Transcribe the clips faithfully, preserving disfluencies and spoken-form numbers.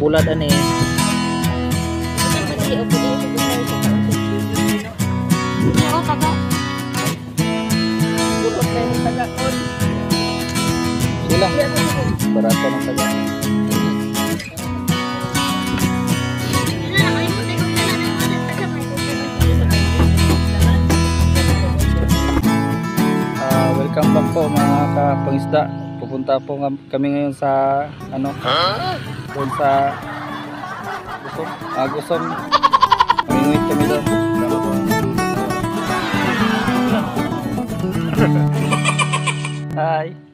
bulad ani. Sila. Barato ng taga. Uh, welcome back po mga kapangisda. Pupunta po kami ngayon sa ano? Doon sa Gusom. Ah, Gusom. Manginguit kami doon. Hi.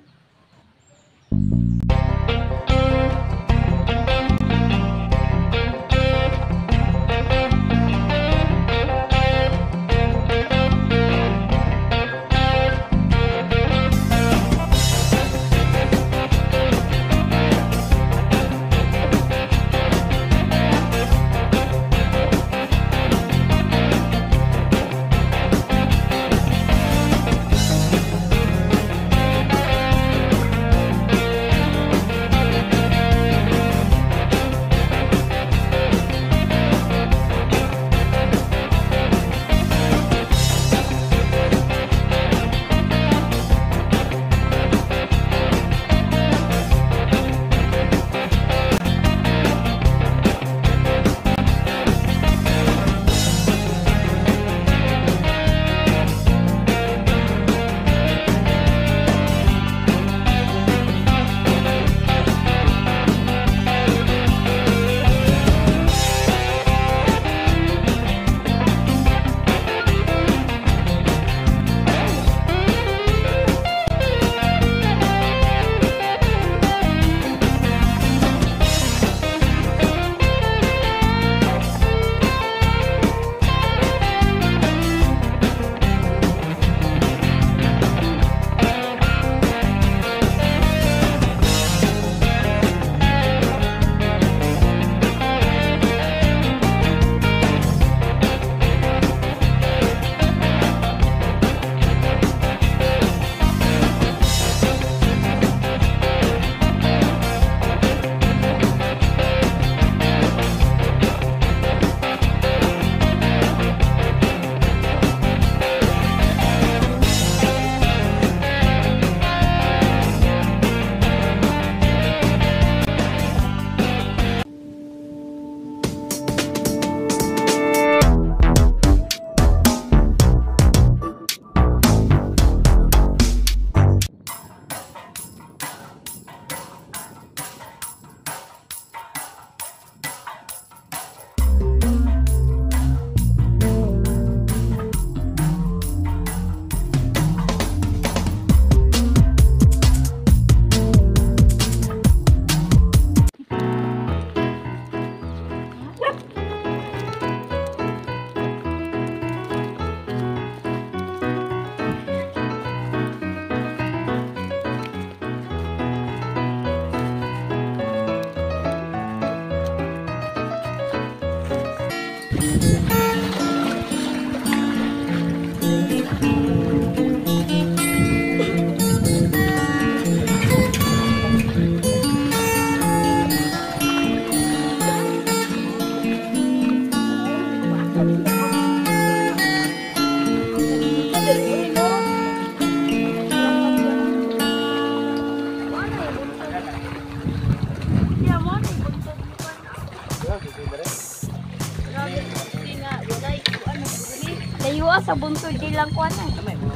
Layuwa sa buntod di lang ko ano.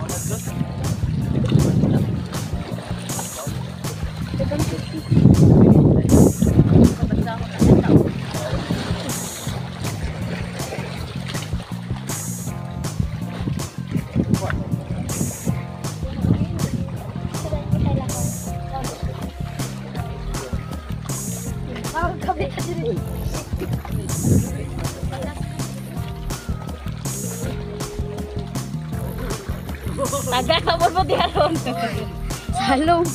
Taga ka mo di aron. Salong.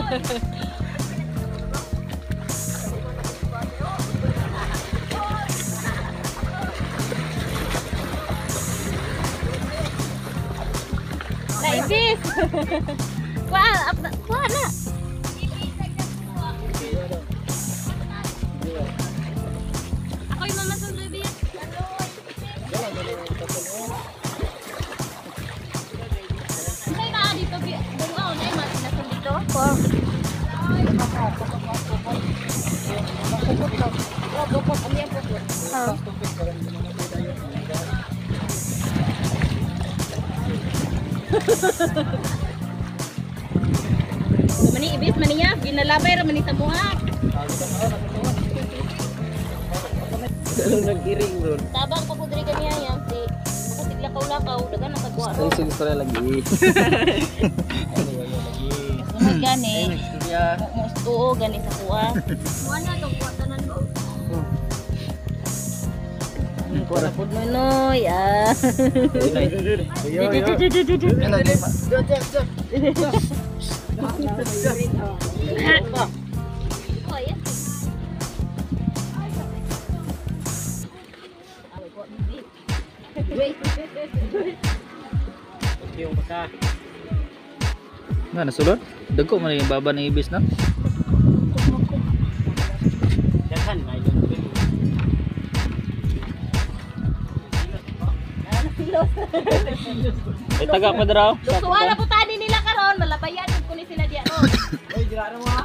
Naibis. Kuha, kuha na. Mani ibis maniya, ginalabay ra manita mo ha. Nag-iring doon. Tabang pa pudri kaniya yan si lakaw-lakaw dagan nakagwa. Ay, sige pala lagi. Sunod gani. Mo tuo gani sa kuha. Wala tong kwatanan mo. Kuha pud mo noy. Ah. Oh, yan. Nga, nasulod? Dagko man yung baba ng ibis na? Ay, taga pa daw. Suwala po tani nila karon, malabayan ko ni sila diyan. Ay, jiraan mo ha.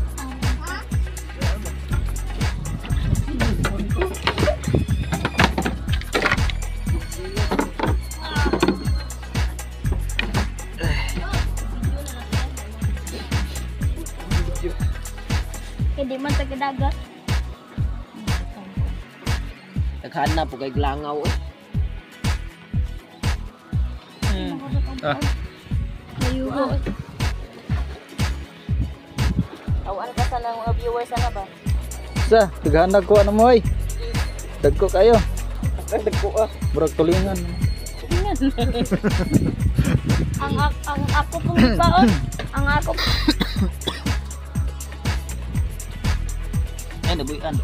Hindi man tagadagat. Naghaan na po kay Glangaw eh. Ah, Layuho. Awan ka sa ng mga viewers na ba? sa, tagahan na ko ano mo ay. Dagko kayo. Dagko ah. Murag tulingan. Ang ak- ang ako pong baon. Ang ako Ay, nabuyan.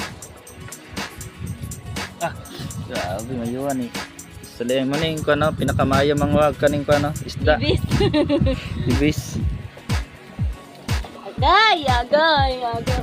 Ah, grabe mayuan eh. Sali mo ning ko ano, pinakamaya mga wag kaning ko ano, isda. Ibis. Ibis. Agay, agay, agay.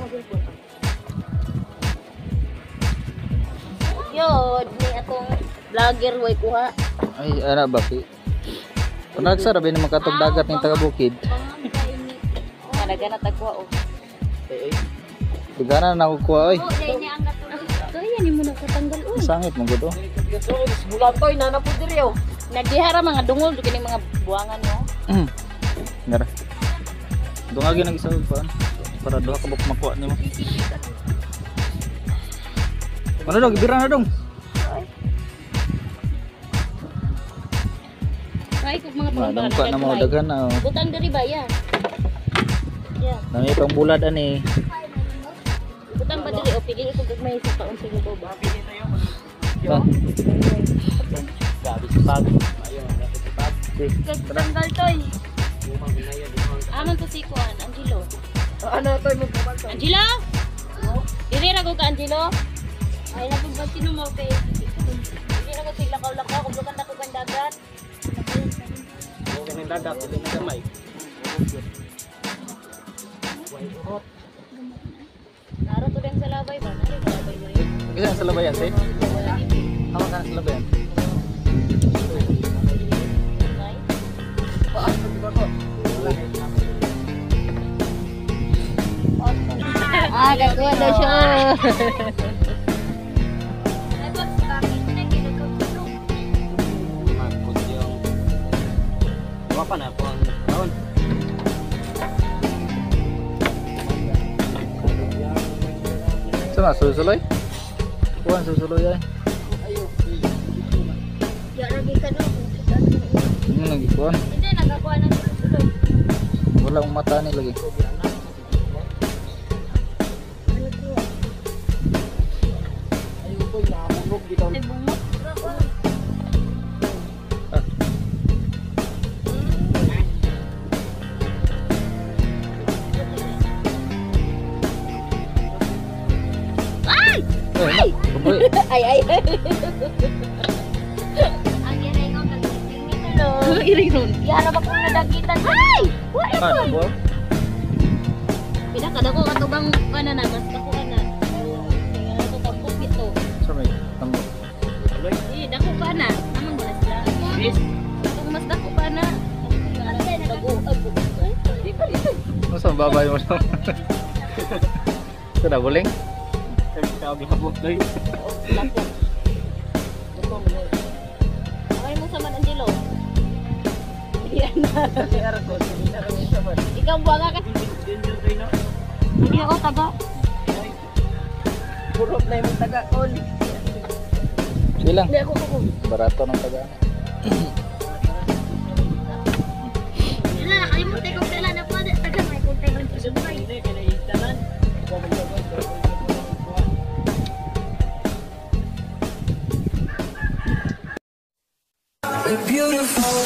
Yod, ni atong vlogger way kuha. Ay, ana ba pi? Kunag sa rabi naman katong dagat ning taga bukid. Nga nagana tagkuha oh. Eh, eh. Digana na ako kuha oy. oh, dahil niya ang katulog. So yan mo nakatanggal oy. Sangit mo gud oh. Bulan to, inana po diri oh. Nagdihara mga dungol do kini mga buwangan mo. Mm. Ngara. Dungagi nang isa pa para duha ka buk makuha nimo. Ano dong, ibira na dong. Kay kog mga Manong pangbahan. pa na mga daghan na oh. Butang diri ba ya? Yeah. Nang itong bulad ani. Butang ba diri o pili ko gagmay sa taon sa ko ba? Ah. Gabi si Pag. Ayun, gabi si Pag. Okay. Tanggal toy. Umang ginaya di mo. Aman to si Kuan, Angelo. Ano to mo kuman to? Angelo? Diri ra ko ka Angelo. Ay na pag sino mo kay. Diri ra ko sigla kaw lakaw kung lukan na ko kan dagat. O ganin dagat, dili na gamay. Naro to din sa labay ba? Naro sa labay ba? Isa sa labayan, say. Hawa ka na sa labayan. Ah, gagawa daw siya. Magpud yung. Wa pa na po ang taon. Sama susuloy. Kuan susuloy ay. Ya lagi ka no. Hmm, lagi kuan. Hindi nagakuha ng sulod. Wala akong mata ni lagi. Ayun po, namunog dito. Ay bungot. Ah. Ay! Ay! Baboy. Ay ay. Ang iray ko kagising ni tulo. Iring ron. Yara ba kung nadagitan? Ay! Ah, nabo. Pinaka dako katubang kana na mas dako kana. Tingala to tapos bito. Sa may tamo. Eh dako kana. Amang wala sila. Yes. Kung mas dako kana. Dago abo. Ano sa babay mo lang? Ito na buling. Sabi ka gihapon doy. Lapo. Ay mo sa man Angelo. Ikaw buwanga ka. Hindi ako taga. Purot na yung taga kon. Sige lang. Hindi ako ako. Barato ng taga. Sila nakalimutan ko sila na pa. Taga may kuntay ng isumpay. Hindi kinaistanan. Beautiful.